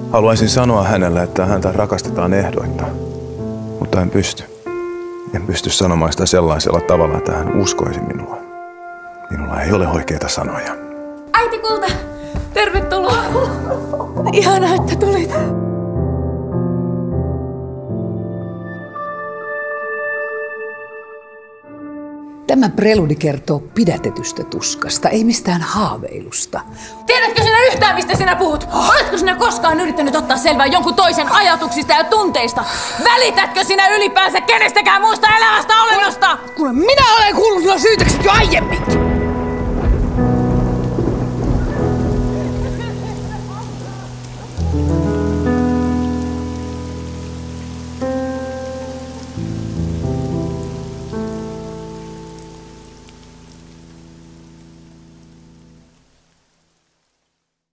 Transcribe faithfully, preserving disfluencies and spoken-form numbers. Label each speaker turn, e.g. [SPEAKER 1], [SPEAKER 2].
[SPEAKER 1] Haluaisin sanoa hänelle, että häntä rakastetaan ehdoitta, mutta en pysty. En pysty sanomaan sitä sellaisella tavalla, että hän uskoisi minua. Minulla ei ole oikeita sanoja.
[SPEAKER 2] Äiti kulta, tervetuloa. Ihanaa, että tulit.
[SPEAKER 3] Tämä preludi kertoo pidätetystä tuskasta, ei mistään haaveilusta.
[SPEAKER 2] Tiedätkö sinä yhtään, mistä sinä puhut? Oletko sinä koskaan yrittänyt ottaa selvää jonkun toisen ajatuksista ja tunteista? Välitätkö sinä ylipäänsä kenestäkään muusta elävästä olennosta?
[SPEAKER 3] Kuule, minä olen kuullut nuo syytökset jo aiemmin!